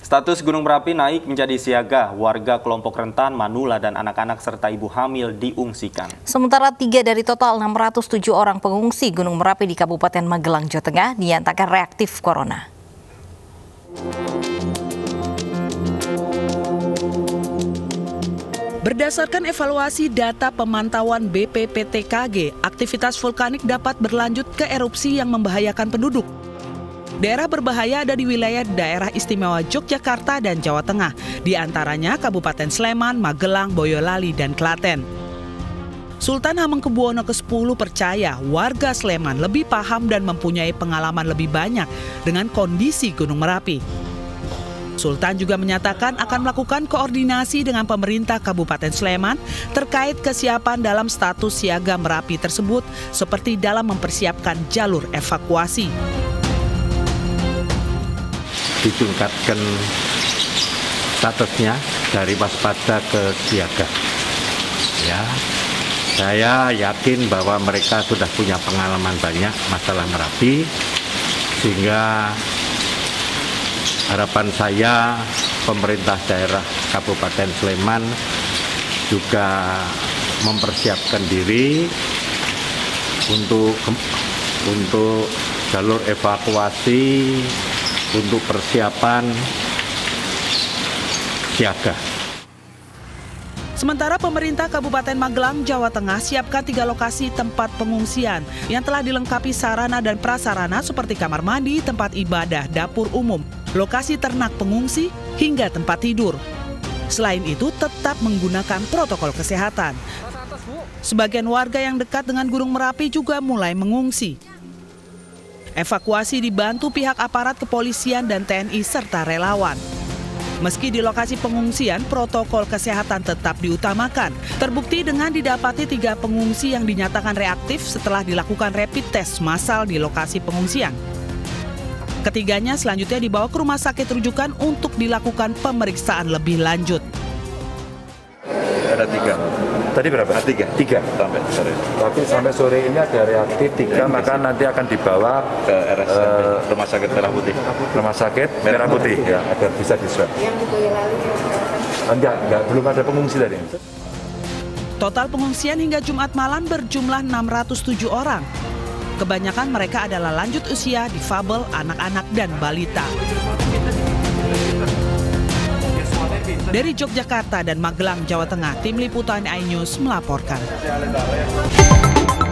Status Gunung Merapi naik menjadi siaga. Warga kelompok rentan, manula, dan anak-anak serta ibu hamil diungsikan. Sementara 3 dari total 607 orang pengungsi Gunung Merapi di Kabupaten Magelang, Jawa Tengah dinyatakan reaktif corona. Berdasarkan evaluasi data pemantauan BPPTKG, aktivitas vulkanik dapat berlanjut ke erupsi yang membahayakan penduduk. Daerah berbahaya ada di wilayah Daerah Istimewa Yogyakarta dan Jawa Tengah, di antaranya Kabupaten Sleman, Magelang, Boyolali, dan Klaten. Sultan Hamengkubuwono ke-10 percaya warga Sleman lebih paham dan mempunyai pengalaman lebih banyak dengan kondisi Gunung Merapi. Sultan juga menyatakan akan melakukan koordinasi dengan pemerintah Kabupaten Sleman terkait kesiapan dalam status siaga Merapi tersebut, seperti dalam mempersiapkan jalur evakuasi. Ditingkatkan statusnya dari waspada ke siaga. Ya, saya yakin bahwa mereka sudah punya pengalaman banyak masalah Merapi, sehingga harapan saya pemerintah daerah Kabupaten Sleman juga mempersiapkan diri untuk jalur evakuasi, untuk persiapan siaga. Sementara pemerintah Kabupaten Magelang, Jawa Tengah siapkan 3 lokasi tempat pengungsian yang telah dilengkapi sarana dan prasarana seperti kamar mandi, tempat ibadah, dapur umum, lokasi ternak pengungsi, hingga tempat tidur. Selain itu, tetap menggunakan protokol kesehatan. Sebagian warga yang dekat dengan Gunung Merapi juga mulai mengungsi. Evakuasi dibantu pihak aparat kepolisian dan TNI serta relawan. Meski di lokasi pengungsian, protokol kesehatan tetap diutamakan. Terbukti dengan didapati 3 pengungsi yang dinyatakan reaktif setelah dilakukan rapid test massal di lokasi pengungsian. Ketiganya selanjutnya dibawa ke rumah sakit rujukan untuk dilakukan pemeriksaan lebih lanjut. Ada 3. Tadi berapa? 3 sampai sore. Tapi sampai sore ini ada reaktif 3, maka nanti akan dibawa ke RSCM, Rumah Sakit Merah Putih. Rumah Sakit Merah Putih ya, agar bisa diswab. Yang di Boyolali? Enggak, belum ada pengungsi tadi. Total pengungsian hingga Jumat malam berjumlah 607 orang. Kebanyakan mereka adalah lanjut usia, difabel, anak-anak, dan balita. Dari Yogyakarta dan Magelang, Jawa Tengah, Tim Liputan iNews melaporkan.